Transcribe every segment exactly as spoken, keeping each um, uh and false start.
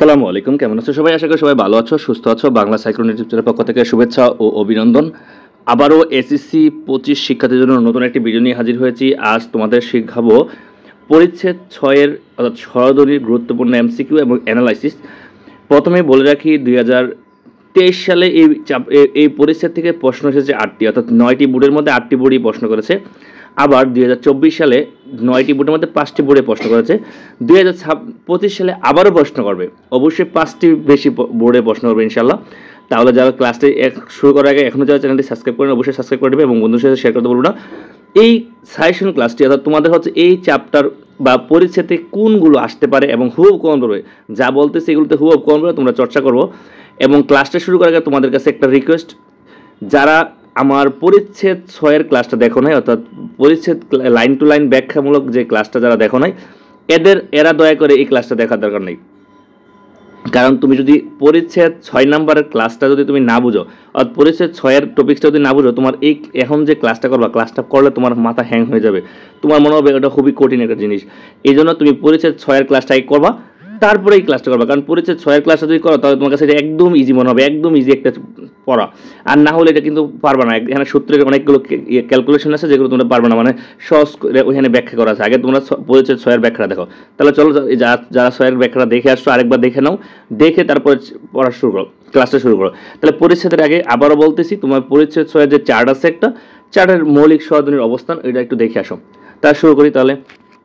আসসালামু আলাইকুম, কেমন আছো সবাই? আশা করি সবাই ভালো আছো, সুস্থ আছো। বাংলা সাইক্লোন ইউটিউব চ্যানেলের পক্ষ থেকে শুভেচ্ছা ও অভিনন্দন। আবারও এসএসসি পঁচিশ শিক্ষার্থীর জন্য নতুন একটি ভিডিও নিয়ে হাজির হয়েছি। আজ তোমাদের শেখাবো পরিচ্ছেদ ছয়ের অর্থাৎ স্বরধ্বনির গুরুত্বপূর্ণ এমসিকিউ এবং অ্যানালাইসিস। প্রথমে বলে রাখি, দুই হাজার তেইশ সালে এই এই পরিচ্ছেদ থেকে প্রশ্ন এসেছে আটটি, অর্থাৎ নয়টি বোর্ডের মধ্যে আটটি বোর্ডই প্রশ্ন করেছে। আবার দুই হাজার চব্বিশ সালে নয়টি বোর্ডের মধ্যে পাঁচটি বোর্ডে প্রশ্ন করেছে। দুই হাজার পঁচিশ সালে আবারও প্রশ্ন করবে, অবশ্যই পাঁচটি বেশি বোর্ডে প্রশ্ন করবে ইনশাল্লাহ। তাহলে যারা ক্লাসটি এক শুরু করার আগে এখনও যারা চ্যানেলটি সাবস্ক্রাইব করেন অবশ্যই সাবস্ক্রাইব করে দেবে এবং বন্ধুদের সাথে শেয়ার করতে বলবো না। এই সাজেশন ক্লাসটি অর্থাৎ তোমাদের হচ্ছে এই চ্যাপ্টার বা পরিচ্ছেদে কোনগুলো আসতে পারে এবং হুবহু কমন পড়বে, যা বলতেছে এগুলোতে হুবহু কমন পড়বে, তোমরা চর্চা করবো। এবং ক্লাসটা শুরু করার আগে তোমাদের কাছে একটা রিকোয়েস্ট, যারা আমার পরিচ্ছেদ ছয়ের ক্লাসটা দেখো নাই, অর্থাৎ পরিচ্ছেদ লাইন টু লাইন ব্যাখ্যামূলক যে ক্লাসটা যারা দেখো নাই, এদের এরা দয়া করে এই ক্লাসটা দেখার দরকার নেই। কারণ তুমি যদি পরিচ্ছেদ ছয় নাম্বারের ক্লাসটা যদি তুমি না বুঝো, অর্থাৎ পরিচ্ছেদ ছয়ের টপিক্সটা যদি না বুঝো, তোমার এই এখন যে ক্লাসটা করবা, ক্লাসটা করলে তোমার মাথা হ্যাং হয়ে যাবে, তোমার মনে হবে এটা খুবই কঠিন একটা জিনিস। এই জন্য তুমি পরিচ্ছেদ ছয়ের ক্লাসটাই করবা, তারপরে এই ক্লাসটা করবা। কারণ পরিচ্ছেদ ছয়ের ক্লাসটা যদি করো তাহলে তোমার কাছে এটা একদম ইজি মনে হবে, একদম ইজি একটা পড়া। আর না হলে এটা কিন্তু পারবে না। এখানে সূত্রের অনেকগুলো ক্যালকুলেশন আছে যেগুলো তোমরা পারবে না, মানে সহজ ওইখানে ব্যাখ্যা করা আছে। আগে তোমরা পরিচ্ছেদ ছয়ের ব্যাখ্যা দেখো। তাহলে চলো যারা ছয়ের ব্যাখ্যাটা দেখে আসছো আরেকবার দেখে নাও, দেখে তারপরে পড়া শুরু করো, ক্লাসটা শুরু করো। তাহলে পরিচ্ছেদের আগে আবারও বলতেছি, তোমার পরিচ্ছেদ ছয়ের যে চার্ট আছে একটা, চার্টের মৌলিক স্বরধ্বনির অবস্থান এটা একটু দেখে আসো। তা শুরু করি তাহলে।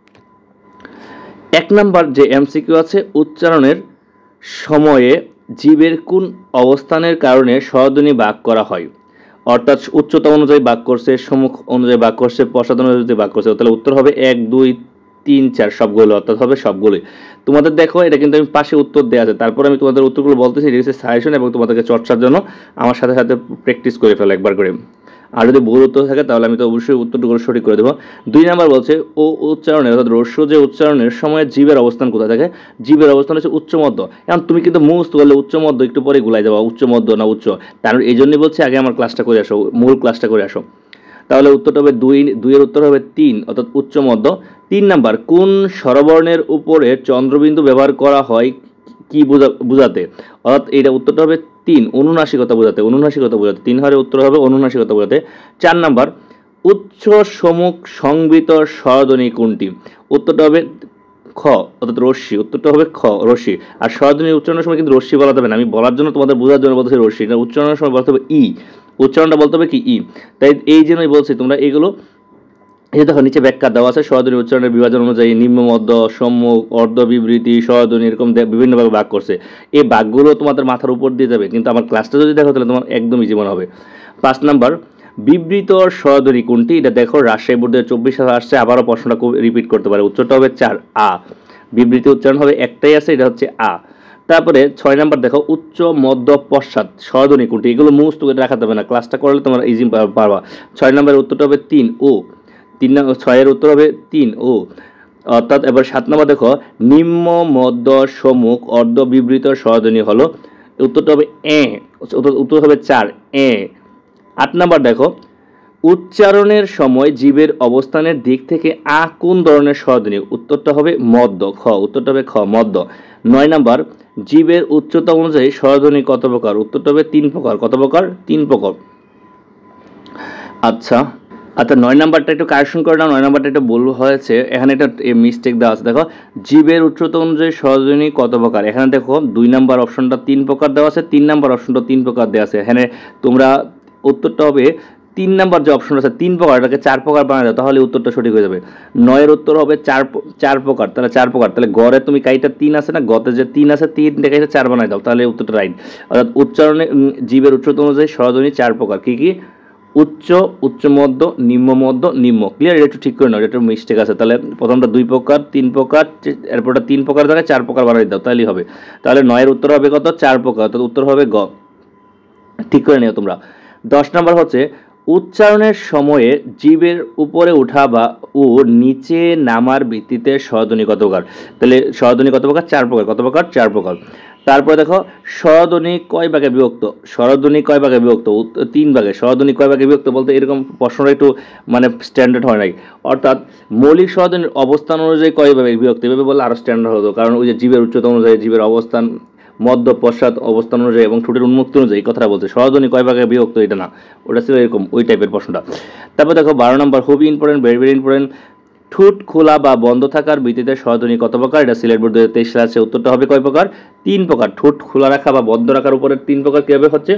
এক নাম্বার যে এমসিকিউ আছে, উচ্চারণের সময়ে জীবের কোন অবস্থানের কারণে স্বরধ্বনি বাক করা হয়? অর্থাৎ উচ্চতা অনুযায়ী বাক করছে, সম্মুখ অনুযায়ী বাক করছে, পশ্চাৎ অনুযায়ী বাক করছে। তাহলে উত্তর হবে এক দুই তিন চার সবগুলো, অর্থাৎ হবে সবগুলোই। তোমাদের দেখো এটা কিন্তু আমি পাশে উত্তর দেওয়া আছে, তারপরে আমি তোমাদের উত্তরগুলো বলতেছি, এটা হচ্ছে সাজেশন এবং তোমাদেরকে চর্চার জন্য আমার সাথে সাথে প্র্যাকটিস করে ফেলো একবার করে। আর যদি ভুল উত্তর থাকে তাহলে আমি তো অবশ্যই উত্তরটুকু সঠিক করে দেবো। দুই নাম্বার বলছে ও উচ্চারণের অর্থাৎ রস্য যে উচ্চারণের সময় জীবের অবস্থান কোথায় থাকে? জীবের অবস্থান হচ্ছে উচ্চ মধ্য। এখন তুমি কিন্তু মুখস্থ করলে উচ্চ মধ্য একটু পরে গুলাই যাবো, উচ্চ মধ্য না উচ্চ, কারণ এই জন্যই বলছি আগে আমার ক্লাসটা করে আসো, মূল ক্লাসটা করে আসো। তাহলে উত্তরটা হবে দুই, দুইয়ের উত্তর হবে তিন, অর্থাৎ উচ্চ মধ্য। তিন নাম্বার, কোন স্বরবর্ণের উপরে চন্দ্রবিন্দু ব্যবহার করা হয় কি বোঝাতে? অর্থাৎ এইটা উত্তরটা হবে তিন, অনুনাসিকতা বোঝাতে, অনুনাসিকতা বোঝাতে। তিন হারের উত্তর হবে অনুনাসিকতা বোঝাতে। চার নাম্বার, উচ্চ সম্মুখ সংবৃত স্বরধ্বনি কোনটি? উত্তরটা হবে খ, অর্থাৎ রশ্মি। উত্তরটা হবে খ, রশ্মি। আর স্বরধ্বনি উচ্চারণের সময় কিন্তু রশ্মি বলা যাবে না, আমি বলার জন্য তোমাদের বোঝার জন্য বলতেছি রশ্মি, এটা উচ্চারণের সময় বলতে হবে ই, উচ্চারণটা বলতে হবে কি ই। তাই এই জন্যই বলছি তোমরা এগুলো, এই দেখো নিচে ব্যাখ্যা দেওয়া আছে, স্বরধ্বনি উচ্চারণের বিভাজন অনুযায়ী নিম্ন মধ্য, সম্মুখ, অর্ধ বিবৃতি, স্বরধ্বনি এরকম বিভিন্নভাবে ভাগ করছে। এই ভাগগুলো তোমাদের মাথার উপর দিয়ে যাবে, কিন্তু আমার ক্লাসটা যদি দেখো তাহলে তোমার একদম ইজি মনে হবে। পাঁচ নাম্বার, বিবৃত স্বরধ্বনি কোনটি? এটা দেখো রাজশাহী বোর্ডের চব্বিশ সালে আসছে, আবারও প্রশ্নটা রিপিট করতে পারে। উত্তরটা হবে চার, আ। বিবৃতি উচ্চারণ হবে একটাই আছে, এটা হচ্ছে আ। তারপরে ছয় নাম্বার দেখো, উচ্চ মধ্য পশ্চাৎ স্বরধ্বনি কোনটি? এগুলো মুখস্থ করে রাখা যাবে না, ক্লাসটা করলে তোমার ইজি পারবা। ছয় নাম্বারের উত্তরটা হবে তিন, ও। তিন নম্বর ছয়ের উত্তর হবে তিন, ও। অর্থাৎ এবার সাত নম্বর দেখো, নিম্ন মধ্য সম্মুখ অর্ধ বিবৃত স্বরধ্বনি হলো, উত্তরটা হবে এ, উত্তর হবে চার, এ। আট নম্বর দেখো, উচ্চারণের সময় জীবের অবস্থানের দিক থেকে আ কোন ধরনের স্বরধ্বনি? উত্তরটা হবে মধ্য, খ। উত্তরটা হবে খ, মধ্য। নয় নম্বর, জীবের উচ্চতা অনুযায়ী স্বরধ্বনি কত প্রকার? উত্তরটা হবে তিন প্রকার। কত প্রকার? তিন প্রকার। আচ্ছা আচ্ছা নয় নাম্বারটা একটু কারেকশন করে নাও, নয় নাম্বারটা একটু ভুল হয়েছে, এখানে একটা মিস্টেক দেওয়া আছে। দেখো জীবের উচ্চতা অনুযায়ী স্বরধ্বনি কত প্রকার, এখানে দেখো দুই নাম্বার অপশনটা তিন প্রকার দেওয়া আছে, তিন নাম্বার অপশনটা তিন প্রকার দেওয়া আছে। এখানে তোমরা উত্তরটা হবে তিন নাম্বার যে অপশন আছে তিন প্রকার, এটাকে চার প্রকার বানায় দাও, তাহলে উত্তরটা সঠিক হয়ে যাবে। নয়ের উত্তর হবে চার চার প্রকার, তাহলে চার প্রকার, তাহলে গড়ে তুমি কাইটা তিন আছে না, গতে যে তিন আছে তিন দেখাইতে চার বানায় দাও, তাহলে উত্তরটা রাইট। অর্থাৎ উচ্চারণে জীবের উচ্চতা অনুযায়ী স্বরধ্বনি চার প্রকার। কি কি? উচ্চ, উচ্চ মধ্য, নিম্ন মধ্য, নিম্ন। ক্লিয়ার? এটা একটু ঠিক করে নাও, এটা একটু মিস্টেক আছে। তাহলে প্রথমটা দুই প্রকার, তিন প্রকার, এরপরটা তিন প্রকার জায়গায় চার প্রকার বানাই দাও, তাহলেই হবে। তাহলে নয়ের উত্তর হবে কত? চার প্রকার, অর্থাৎ উত্তর হবে গ। ঠিক করে নিও তোমরা। দশ নম্বর হচ্ছে, উচ্চারণের সময়ে জীবের উপরে ওঠা বা ও নিচে নামার ভিত্তিতে স্বরধ্বনি কত প্রকার? তাহলে স্বরধ্বনি কত প্রকার? চার প্রকার। কত প্রকার? চার প্রকার। তারপরে দেখো স্বরধ্বনি কয় ভাগে বিভক্ত, স্বরধ্বনি কয় ভাগে বিভক্ত, তিন ভাগে। স্বরধ্বনি কয় ভাগে বিভক্ত বলতে এরকম প্রশ্নটা একটু মানে স্ট্যান্ডার্ড হয় নাই, অর্থাৎ মৌলিক স্বরধ্বনির অবস্থান অনুযায়ী কয় ভাগে বিভক্ত, এভাবে বললে আরও স্ট্যান্ডার্ড হতো, কারণ ওই যে জীবের উচ্চতা অনুযায়ী, জীবের অবস্থান, মধ্য পশ্চাৎ অবস্থান অনুযায়ী এবং ঠোঁটের উন্মুক্তি অনুযায়ী কথাটা বলছে। স্বরধ্বনি কয় ভাগে বিভক্ত এটা না, ওটা ছিল এরকম ওই টাইপের প্রশ্নটা। তারপর দেখো বারো নম্বর, খুবই ইম্পর্টেন্ট, ভেরি ভেরি ইম্পর্টেন্ট, ঠোঁট খোলা বা বন্ধ থাকার ভিত্তিতে স্বরধ্বনি কত প্রকার, এটা সিলেট বোর্ড দুই হাজার তেইশ সালে আছে। উত্তরটা হবে কয় প্রকার, তিন প্রকার। ঠোঁট খোলা রাখা বা বন্ধ রাখার উপরে তিন প্রকার কিভাবে হচ্ছে।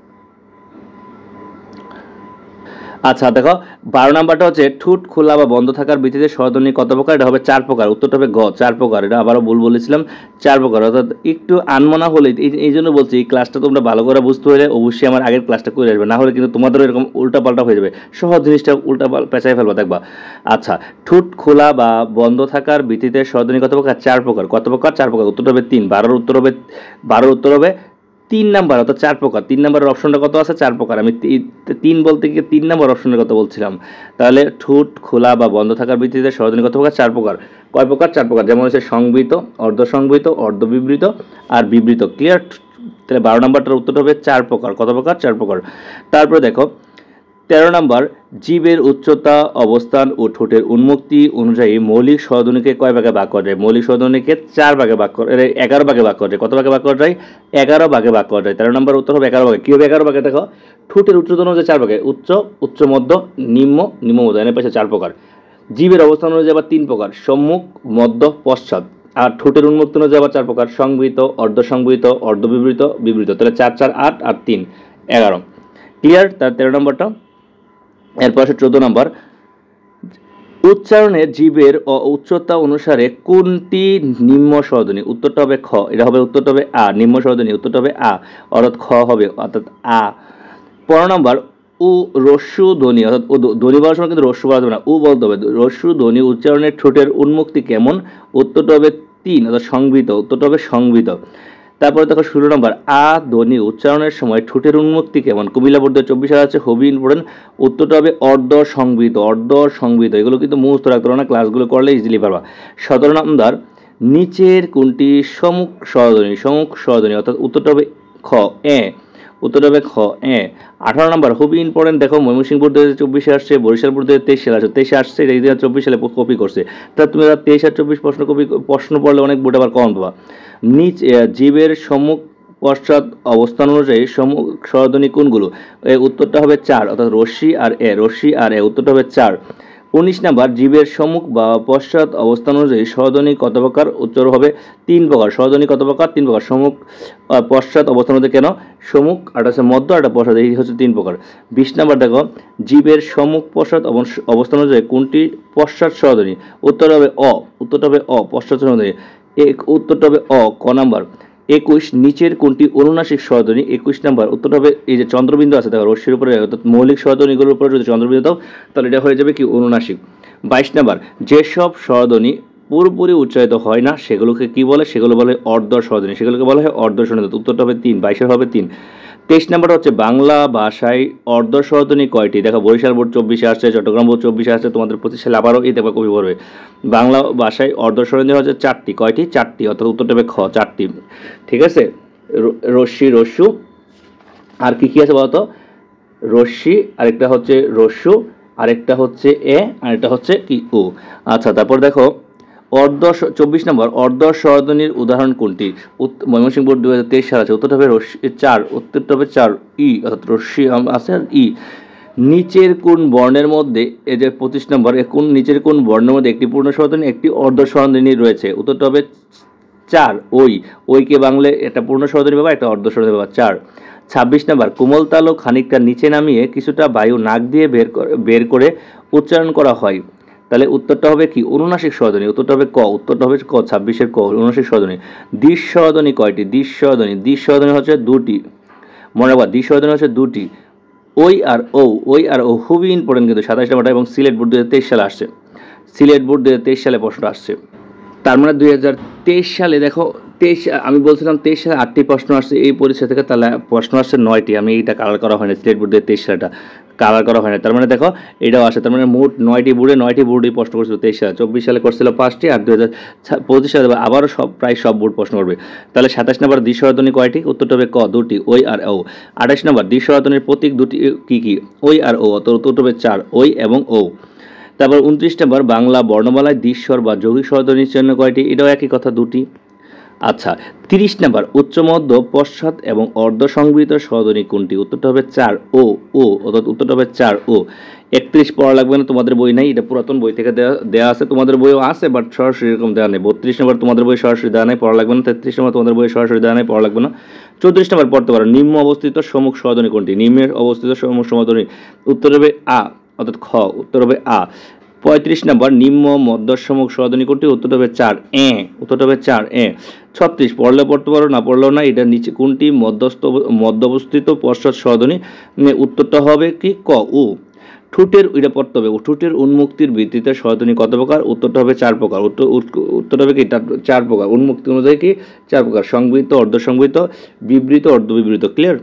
আচ্ছা দেখো বারো নাম্বারটা হচ্ছে ঠোঁট খোলা বা বন্ধ থাকার ভিত্তিতে স্বরধ্বনি কত প্রকার, এটা হবে চার প্রকার। উত্তরটা হবে গ, চার প্রকার। এটা আবারও ভুল বলেছিলাম, চার প্রকার। অর্থাৎ একটু আনমনা হলে, এই জন্য বলছি এই ক্লাসটা তোমরা ভালো করে বুঝতে হলে অবশ্যই আমার আগের ক্লাসটা করে আসবে, না হলে কিন্তু তোমাদেরও এরকম উল্টাপাল্টা হয়ে যাবে, সহজ জিনিসটা উল্টা পেঁচাই ফেলবা দেখবা। আচ্ছা, ঠোঁট খোলা বা বন্ধ থাকার ভিত্তিতে স্বরধ্বনি কত প্রকার, চার প্রকার। কত প্রকার, চার প্রকার। উত্তরটা হবে তিন। বারোর উত্তর হবে, বারোর উত্তর হবে তিন নাম্বার, অর্থাৎ চার প্রকার। তিন নাম্বারের অপশনটা কত আছে, চার প্রকার। আমি তিন বলতে গিয়ে তিন নাম্বার অপশনের কথা বলছিলাম। তাহলে ঠোঁট খোলা বা বন্ধ থাকার ভিত্তিতে স্বরধ্বনি কত প্রকার, চার প্রকার। কয় প্রকার, চার প্রকার। যেমন হচ্ছে সংবৃত, অর্ধ সংবৃত, অর্ধ বিবৃত আর বিবৃত। ক্লিয়ার? তাহলে বারো নাম্বারটার উত্তর হবে চার প্রকার। কত প্রকার, চার প্রকার। তারপরে দেখো তেরো নম্বর, জীবের উচ্চতা, অবস্থান ও ঠোঁটের উন্মুক্তি অনুযায়ী মৌলিক স্বরধ্বনিকে কয় ভাগে ভাগ করা যায়। মৌলিক স্বরধ্বনিকে চার ভাগে ভাগ করা, এগারো ভাগে ভাগ করা যায়। কত ভাগে ভাগ করা যায়, এগারো ভাগে ভাগ করা যায়। তেরো নম্বর উত্তর হবে এগারো ভাগে। কী হবে এগারো ভাগে, দেখো ঠোঁটের উচ্চতা অনুযায়ী চার ভাগে, উচ্চ, উচ্চ মধ্য, নিম্ন, নিম্ন মধ্য, এনে পেয়েছে চার প্রকার। জীবের অবস্থান অনুযায়ী আবার তিন প্রকার, সম্মুখ, মধ্য, পশ্চাৎ। আর ঠোঁটের উন্মুক্তি অনুযায়ী আবার চার প্রকার, সংবৃত, অর্ধ সংবৃত, অর্ধ বিবৃত, বিবৃত। তাহলে চার চার আট আর তিন এগারো। ক্লিয়ার? তার তেরো নম্বরটা। এরপর আসে চোদ্দ নম্বর, উচ্চারণে জীবের উচ্চতা অনুসারে কোনটি নিম্ন স্বরধ্বনি। উত্তরটা হবে খ, এটা হবে উত্তরটা হবে আ। নিম্ন স্বরধ্বনি উত্তরটা হবে আ, অর্থাৎ খ হবে, অর্থাৎ আ। পনেরো নম্বর, উ রস্যু ধ্বনি, অর্থাৎ ধ্বনি বলার সময় কিন্তু রস্যু বলা যাবে না, উ বলতে হবে। রস্যু ধ্বনি উচ্চারণের ঠোঁটের উন্মুক্তি কেমন। উত্তরটা হবে তিন, অর্থাৎ সংবৃত। উত্তরটা হবে সংবৃত। তারপরে দেখো ষোলো নম্বর, আ ধ্বনি উচ্চারণের সময় ঠোঁটের উন্মুক্তি কেমন। কুমিল্লা বোর্ড চব্বিশ সালে আছে, খুবই ইম্পর্টেন্ট। উত্তরটা হবে অর্ধ সংবৃত, অর্ধ সংবৃত। এগুলো কিন্তু মুখস্থ রাখতে পারো না, ক্লাসগুলো করলে ইজিলি পারবা। সতেরো নম্বর, নিচের কোনটি সম্মুখ স্বরধ্বনি, সম্মুখ স্বরধ্বনি, অর্থাৎ উত্তরটা হবে খ, এ। উত্তরটা হবে খ, এ। আঠারো নম্বর, খুবই ইম্পর্টেন্ট। দেখো ময়মনসিংহ বোর্ড দু হাজার চব্বিশে আসছে, বরিশাল বোর্ড দু হাজার তেইশ সালে আসছে, তেইশে আসছে, এটা দু হাজার চব্বিশ সালে কপি করছে। তা তুমি তেইশ আর চব্বিশ প্রশ্ন কপি প্রশ্ন পড়লে অনেক বোর্ড আবার কম পাবা। নিচ জীবের সম্মুখ পশ্চাৎ অবস্থান অনুযায়ী সম্মুখ স্বরধ্বনি কোনগুলো। এর উত্তরটা হবে চার, অর্থাৎ রশ্মি আর এ, রশ্মি আর এ। উত্তরটা হবে চার। উনিশ নাম্বার, জীবের সম্মুখ বা পশ্চাৎ অবস্থান অনুযায়ী স্বরধ্বনি কত প্রকার। উত্তর হবে তিন প্রকার। স্বরধ্বনি কত প্রকার, তিন প্রকার। সম্মুখ পশ্চাৎ অবস্থান অনুযায়ী, কেন সম্মুখ আর হচ্ছে মধ্য আর পশ্চাৎ, এই হচ্ছে তিন প্রকার। বিশ নাম্বার দেখো, জীবের সম্মুখ পশ্চাৎ অবস্থান অনুযায়ী কোনটি পশ্চাৎ স্বরধ্বনি। উত্তর হবে অ, উত্তরটা হবে অ, পশ্চাৎ স্বরধ্বনি। এক, উত্তরটা হবে অ, ক নাম্বার। একুশ, নিচের কোনটি অনুনাসিক স্বরধ্বনি। একুশ নাম্বার উত্তরটা হবে এই যে চন্দ্রবিন্দু আছে দেখো রশ্মির উপরে, অর্থাৎ মৌলিক স্বরধ্বনিগুলোর উপরে যদি চন্দ্রবিন্দু দাও তাহলে এটা হয়ে যাবে কি অনুনাসিক। বাইশ নাম্বার, যেসব স্বরধ্বনি পুরোপুরি উচ্চারিত হয় না সেগুলোকে কি বলে, সেগুলো বলে অর্ধ স্বরধ্বনি, সেগুলোকে বলা হয় অর্ধ স্বরধ্বনি। উত্তরটা হবে তিন, বাইশের হবে তিন। তেইশ নাম্বার হচ্ছে বাংলা ভাষায় অর্ধ স্বরধ্বনি কয়টি। দেখো বরিশাল বোর্ড চব্বিশে আসছে, চট্টগ্রাম বোর্ড চব্বিশে আসছে, তোমাদের পঁচিশ সালে আবারও এই দেখো কবি পড়বে। বাংলা ভাষায় অর্ধ স্বরধ্বনি হচ্ছে চারটি। কয়টি, চারটি, অর্থাৎ উত্তরটা হবে খ, চারটি। ঠিক আছে, রশ্মি, রস্যু, আর কি কি আছে বলতো, রশ্মি, আরেকটা হচ্ছে রস্যু, আরেকটা হচ্ছে এ, আরেকটা হচ্ছে কি উ। আচ্ছা, তারপর দেখো অর্ধ চব্বিশ নম্বর, অর্ধ স্বরধ্বনির উদাহরণ কোনটি। ময়মনসিংহ বোর্ড দু হাজার তেইশ সাল আছে, উত্তরটা হবে রশ্মি চার, উত্তরটা হবে চার, ই, অর্থাৎ রশ্মি আছে আর ই। নিচের কোন বর্ণের মধ্যে, এই যে পঁচিশ নম্বর, কোন নিচের কোন বর্ণের মধ্যে একটি পূর্ণ স্বরধ্বনি একটি অর্ধ স্বরধ্বনি রয়েছে। উত্তরটা হবে চার, ওই। ওইকে বাংলে একটা পূর্ণ স্বরধ্বনি পাবা, একটা অর্ধ স্বরধ্বনি পাবা, চার। ছাব্বিশ নম্বর, কোমল তালু খানিকটা নিচে নামিয়ে কিছুটা বায়ু নাক দিয়ে বের বের করে উচ্চারণ করা হয়। তাহলে উত্তরটা হবে কি অনুনাসিক স্বরধ্বনি। উত্তরটা হবে ক, উত্তরটা হবে ক, ছাব্বিশের ক, অনুনাসিক স্বরধ্বনি। দ্বিশ স্বরধ্বনি কয়টি। দ্বিশ স্বরধ্বনি, দ্বিশ স্বরধ্বনি হচ্ছে দুটি, মনে রাখবা, দ্বিশ স্বরধ্বনি হচ্ছে দুটি। ওই আর ও, ওই আর ও খুবই ইম্পর্টেন্ট কিন্তু সাতাশ নম্বরটা, এবং সিলেট বোর্ড দু হাজার তেইশ সালে আসছে, সিলেট বোর্ড দু হাজার তেইশ সালে প্রশ্নটা আসছে। তার মানে দুই হাজার তেইশ সালে দেখো, তেইশ আমি বলছিলাম তেইশ সালে আটটি প্রশ্ন আসছে এই পরীক্ষা থেকে, তাহলে প্রশ্ন আসছে নয়টি। আমি এইটা কালার করা হয়নি, সিলেট বোর্ড দু হাজার তেইশ সালটা কালার করা হয় না। তার মানে দেখো এটাও আসে। তার মানে মোট নয়টি বোর্ডে নয়টি বোর্ডই প্রশ্ন করছিল তেইশ সালে, চব্বিশ সালে করছিল পাঁচটি, আর দুই হাজার পঁচিশ সালে আবারও সব প্রায় সব বোর্ড প্রশ্ন করবে। তাহলে সাতাশ নম্বর দ্বিস্বরধ্বনি কয়টি? উত্তরটা হবে ক দুটি, ওই আর ও। আঠাশ নম্বর দ্বিস্বরধ্বনির প্রতীক দুটি কি কি? ওই আর ও, অত উত্তরটা হবে চার, ওই এবং ও। তারপর উনত্রিশ নম্বর বাংলা বর্ণমালায় দ্বিস্বর বা যৌগিক স্বরধ্বনির চিহ্ন কয়টি? এটাও একই কথা, দুটি। আচ্ছা, তিরিশ নাম্বার উচ্চ মধ্য পশ্চাৎ এবং অর্ধ সংবৃত স্বরধ্বনি কোনটি? উত্তরটা হবে চার, ও ও, অর্থাৎ উত্তরটা হবে চার, ও। একত্রিশ পড়া লাগবে না, তোমাদের বই নাই, এটা পুরাতন বই থেকে দেওয়া দেওয়া আছে, তোমাদের বইও আছে বাট সরাসরি এরকম দেওয়া নেই। বত্রিশ নম্বর তোমাদের বই সরাসরি দেওয়া নেই, পড়া লাগবে না। তেত্রিশ নম্বর তোমাদের বই সরাসরি দেওয়া নেই, পড়া লাগবে না। চৌত্রিশ নম্বর পড়তে পারো, নিম্ন অবস্থিত সম্মুখ স্বরধ্বনি কোনটি? নিম্নের অবস্থিত সম্মুখ স্বরধ্বনি উত্তর হবে আ, অর্থাৎ খ, উত্তর হবে আ। পঁয়ত্রিশ নম্বর নিম্ন মধ্যসমুখ স্বরধ্বনি কোনটি? উত্তরটা হবে চার, এ, উত্তরটা হবে চার, এ। ছত্রিশ পড়লে পড়তে পারো, না পড়লেও না, এটা নিচে কোনটি মধ্যস্থ মধ্য অবস্থিত পশ্চাৎ স্বরধ্বনি? উত্তরটা হবে কি? ক, উ। ঠোঁটের এটা পড়তে হবে, ঠোঁটের উন্মুক্তির ভিত্তিতে স্বরধ্বনি কত প্রকার? উত্তরটা হবে চার প্রকার। উত্তর উত্তরটা হবে কি? চার প্রকার। উন্মুক্তি অনুযায়ী কি? চার প্রকার, সংবৃত, অর্ধসংবৃত, বিবৃত, অর্ধবিবৃত। ক্লিয়ার?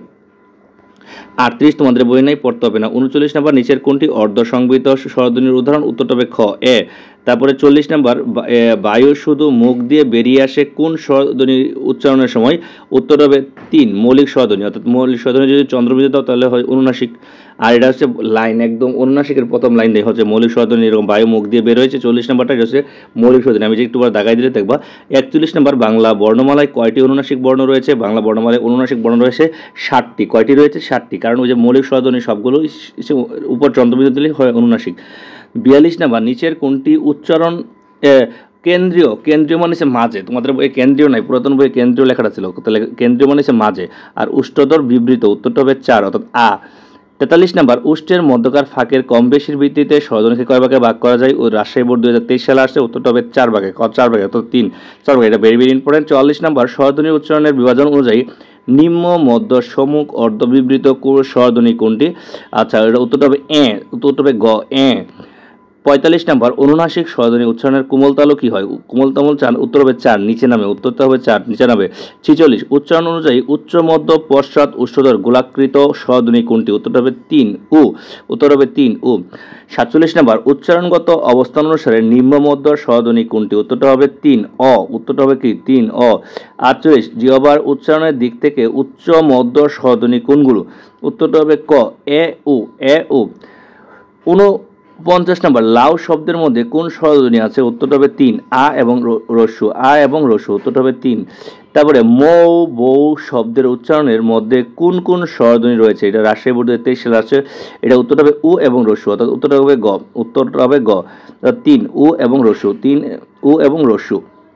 আটত্রিশ তোমাদের বই নাই, পড়তে হবে না। উনচল্লিশ নম্বর নিচের কোনটি অর্ধ সংবৃত স্বরধ্বনির উদাহরণ? উত্তরটা হবে খ, এ। তারপরে চল্লিশ নম্বর বায়ু শুধু মুখ দিয়ে বেরিয়ে আসে কোন স্বরধ্বনি উচ্চারণের সময়? উত্তরটা হবে তিন, মৌলিক স্বরধ্বনি। অর্থাৎ মৌলিক স্বরধ্বনি যদি চন্দ্রবিন্দু দাও তাহলে হয় অনুনাসিক। আর এটা হচ্ছে লাইন, একদম অনুনাসিকের প্রথম লাইন দেয় হচ্ছে মৌলিক স্বরধ্বনি, এরকম বায়ু মুখ দিয়ে বের হয়েছে। চল্লিশ নম্বরটা এটা হচ্ছে মৌলিক স্বরধ্বনি। আমি যে একটু দাগাই দিলে দেখবা। একচল্লিশ নম্বর বাংলা বর্ণমালায় কয়টি অনুনাসিক বর্ণ রয়েছে? বাংলা বর্ণমালায় অনুনাসিক বর্ণ রয়েছে ষাটটি। কয়টি রয়েছে? ষাটটি। কারণ ওই যে মৌলিক স্বরধ্বনি সবগুলো উপর চন্দ্রবিন্দু দিলে হয় অনুনাসিক। বিয়াল্লিশ নম্বর নিচের কোনটি উচ্চারণ কেন্দ্রীয়? কেন্দ্রীয় মানে হচ্ছে মাঝে, তোমাদের বইয়ে কেন্দ্রীয় নাই, পুরাতন বইয়ে কেন্দ্রীয় লেখাটা ছিল, তাহলে কেন্দ্রীয় মানে হচ্ছে মাঝে। আর উষ্ঠতর বিবৃত, উত্তরটা হবে চার, অর্থাৎ আ। তেতাল্লিশ নম্বর উষ্ঠের মধ্যকার ফাঁকের কম বেশির ভিত্তিতে স্বরধ্বনিকে কয় ভাগে ভাগ করা যায়? ওই রাজশাহী বোর্ড দুই হাজার তেইশ সালে আসছে, উত্তরটা হবে চার ভাগে, চার ভাগে, অর্থাৎ তিন, চার ভাগে। এটা ভেরি ভেরি ইম্পর্টেন্ট। চুয়াল্লিশ নম্বর স্বরধ্বনির উচ্চারণের বিভাজন অনুযায়ী নিম্ন মধ্য সম্মুখ অর্ধবিবৃত স্বরধ্বনি কোনটি? আচ্ছা, এটা উত্তরটা হবে এ, উত্তরটা হবে গ, এ। পঁয়তাল্লিশ নম্বর অনুনাসিক স্বরধ্বনি উচ্চারণের কোমল তালু কি হয়? কোমল তামল চার, উত্তর হবে চার, নিচে নামে, উত্তরটা হবে চার, নিচে নামে। ছিচল্লিশ উচ্চারণ অনুযায়ী উচ্চ মধ্য পশ্চাৎ উচ্চতর গোলাকৃত স্বরধ্বনি কোনটি? উত্তরটা হবে তিন, উ, উত্তর হবে তিন, উ। সাতচল্লিশ নম্বর উচ্চারণগত অবস্থান অনুসারে নিম্ন মধ্য স্বরধ্বনি কোনটি? উত্তরটা হবে তিন, অ, উত্তরটা হবে কি? তিন, অ। আটচল্লিশ জিহ্বার উচ্চারণের দিক থেকে উচ্চ মধ্য স্বরধ্বনি কোনগুলো? উত্তরটা হবে ক, এ, উ, এ, উ। উন পঞ্চাশ নম্বর লাউ শব্দের মধ্যে কোন স্বরধ্বনি আছে? উত্তরটা হবে তিন, আ এবং রস্যু, আ এবং রস্যু, উত্তরটা হবে তিন। তারপরে মৌ বউ শব্দের উচ্চারণের মধ্যে কোন কোন স্বরধ্বনি রয়েছে? এটা রাজশাহী বোর্ড দুই হাজার তেইশ সালে আসছে, এটা উত্তরটা হবে উ এবং রস্যু, অর্থাৎ উত্তরটা হবে গ, উত্তরটা হবে গ, তিন, উ এবং রস্যু, তিন, উ এবং রস্যু।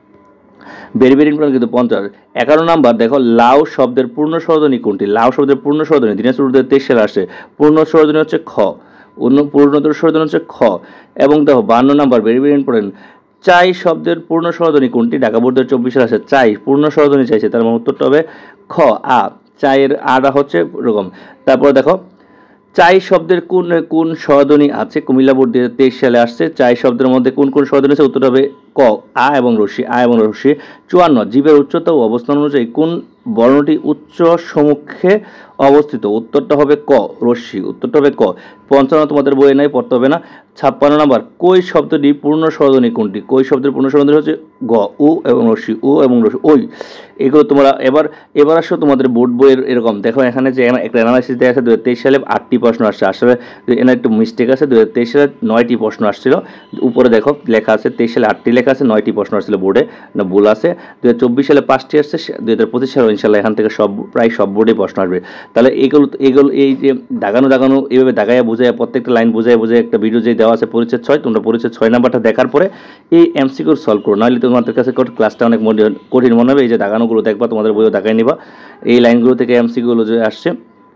ভেরি ভেরি ইম্পর্টেন্ট কিন্তু। পঞ্চাশ এগারো নাম্বার দেখো লাউ শব্দের পূর্ণ স্বরধ্বনি কোনটি? লাউ শব্দের পূর্ণ স্বরধ্বনি দিনাজপুর দুই হাজার তেইশ সালে আসছে, পূর্ণ স্বরধ্বনি হচ্ছে খ, অন্য পূর্ণতর স্বরধ্বনি হচ্ছে খ। এবং দেখো বান্ন নাম্বার ভেরি ভেরি ইম্পর্টেন্ট, চাই শব্দের পূর্ণ স্বরধ্বনি কোনটি? ঢাকা বোর্ড দুই হাজার চব্বিশ সালে আসে, চাই পূর্ণ স্বরধ্বনি চাইছে, তার মানে উত্তরটা হবে খ, আ। চায়ের আটা হচ্ছে এরকম। তারপর দেখো চাই শব্দের কোন কোন স্বরধ্বনি আছে? কুমিল্লা বোর্ড দুই হাজার তেইশ সালে আসছে, চাই শব্দের মধ্যে কোন কোন স্বরধ্বনি আছে? উত্তরটা হবে ক, আ এবং রস্যি, আ এবং রস্যি। চুয়ান্ন জীবের উচ্চতা ও অবস্থান অনুযায়ী কোন বর্ণটি উচ্চ সম্মুখে অবস্থিত? উত্তরটা হবে ক, রস্যি, উত্তরটা হবে ক। পঞ্চান্ন তোমাদের বইয়ে নাই, পড়তে হবে না। ছাপ্পান্ন নম্বর কই শব্দটি পূর্ণ স্বরধ্বনি কোনটি? কই শব্দের পূর্ণ স্বরধ্বনি হচ্ছে গ, উ এবং রস্যি, উ এবং রস্যি, ওই। এগুলো তোমরা এবার এবার আসো তোমাদের বোর্ড বইয়ের এরকম দেখো, এখানে যে একটা অ্যানালাইসিস দেওয়া আছে দু হাজার তেইশ সালে আটটি প্রশ্ন আসছে, আসলে এখানে একটু মিস্টেক আছে, দু হাজার তেইশ সালে নয়টি প্রশ্ন আসছিল, উপরে দেখো লেখা আছে তেইশ সালে আটটি লেখা আছে, নয়টি প্রশ্ন আসছিল বোর্ডে, না ভুল আছে। দু হাজার চব্বিশ সালে পাঁচটি আসছে, দু হাজার পঁচিশ সালে ইনশাল্লাহ এখান থেকে সব প্রায় সব বোর্ডে প্রশ্ন আসবে। তাহলে এগুলো এগুলো এই যে দাগানো দাগানো এইভাবে দাগাইয়া বুঝাইয়া প্রত্যেকটা লাইন বুঝাই বুঝাই একটা ভিডিও যে দেওয়া আছে পরিচ্ছেদ ছয়, তোমরা পরিচ্ছেদ ছয় নাম্বারটা দেখার পরে এই এমসিকিউ সলভ করো, নাহলে তোমাদের কাছে ক্লাসটা অনেক কঠিন মনে হবে। এই যে দাগানোগুলো দেখবা, তোমাদের বইও দাগাই নিবা, এই লাইনগুলো থেকে এমসিকিউগুলো যে আসছে।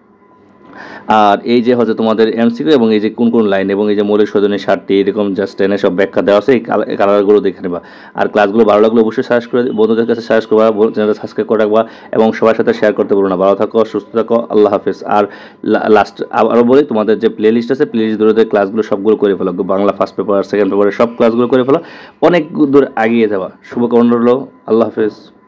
আর এই যে হচ্ছে তোমাদের এমসিকিউ এবং এই যে কোন কোন লাইন এবং এই যে মৌলিক স্বরধ্বনি ষাটটি এরকম জাস্ট এনে সব ব্যাখ্যা দেওয়া আছে, এই কালারগুলো দেখে নেবা। আর ক্লাসগুলো ভালো লাগলে অবশ্যই সার্চ করে বন্ধুদের কাছে সার্চ করবা, চ্যানেলটা সাবস্ক্রাইব করে রাখবা এবং সবার সাথে শেয়ার করতে পারো না। ভালো থাকো, সুস্থ থাকো, আল্লাহ হাফেজ। আর লাস্ট আরও বলি, তোমাদের যে প্লে লিস্ট আছে প্লে লিস্ট ধরে ক্লাসগুলো সবগুলো করে ফেলো, বাংলা ফার্স্ট পেপার সেকেন্ড পেপারের সব ক্লাসগুলো করে ফেলো, অনেক দূর এগিয়ে যাওয়া। শুভকামনা রইল, আল্লাহ হাফেজ।